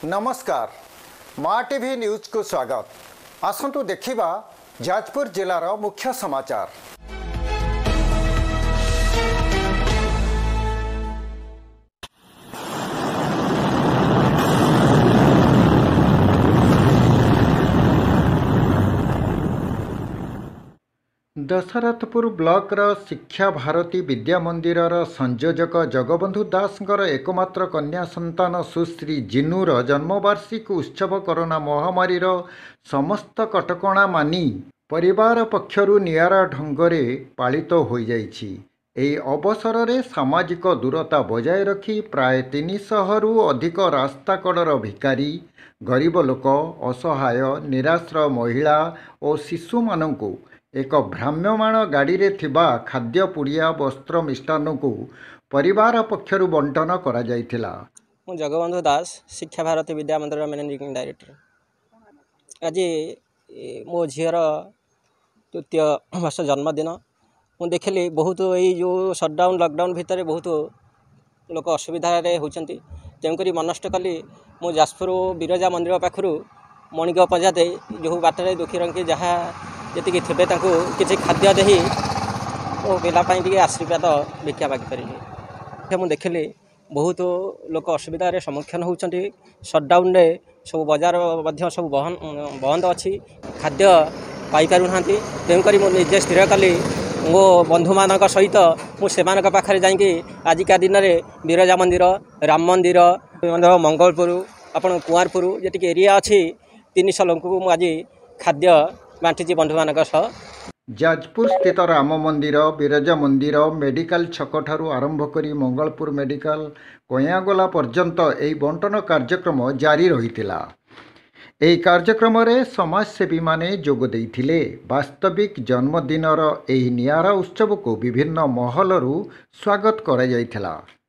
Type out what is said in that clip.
नमस्कार माँ TV news को स्वागत। आसंतु देखिबा जाजपुर जिलार मुख्य समाचार। दशरथपुर ब्लॉक शिक्षा भारती विद्या मंदिर संयोजक जगबंधु दासଙ୍କର एकमात्र कन्या संतान सुश्री जीनूर जन्मवार्षिक उत्सव कोरोना महामारी समस्त कटकणा मानि परिवार पक्षरु नियारा ढंगरे पालित हो जाइछि। एही अवसर में सामाजिक दूरता बजाय रखी प्राय 300 रु अधिक रास्ता कड़र भिकारी गरीब लोक असहाय निराश्रय महिला और शिशु मानकु एक भ्राम्यमाण गाड़ी रे थिबा खाद्य पुड़िया वस्त्र मिष्टान्न को परिवार पक्षरु बंटन करा जायथिला। मु जगबंधु दास शिक्षा भारती विद्या मंदिर मैनेजिंग डायरेक्टर। आज मो झीर तृतीय वर्ष जन्मदिन मु देखली बहुत यही जो सटडाउन लॉकडाउन भितर बहुत लोक असुविधा होती तेणुक मनस्ट कली मु जाजपुर बिरजा मंदिर पाखु मणिक पंजाते जो बाटर दुखी रंग जहाँ जी थे किसी खाद्य दे मो पाई आशीर्वाद भिक्षा मागी पारि मुझे देखिली बहुत लोक असुविधा सम्मुखीन होती सटडाउन सब बजार सब बंद अच्छी खाद्य पाइना तेणुक मुझे स्थिर कली मो बंधु मान सहित मुझे पाखे जाकि आजिका दिन में बिरजा मंदिर राम मंदिर मंगलपुर आपण कुआरपुर जी एरिया अच्छी 300 लोक को आज खाद्य बांटी बंधु मान जाजपुर स्थित राम मंदिर बिरजा मंदिर मेडिकल छक ठारू आरंभ करी मंगलपुर मेडिकल कोयागोला पर्यंत एही बंटन कार्यक्रम जारी रहितिला। एही कार्यक्रम रे समाजसेवी माने जोग देइथिले। वास्तविक जन्मदिनर एही नियारा उत्सव को विभिन्न महलरू स्वागत करा जायथिला।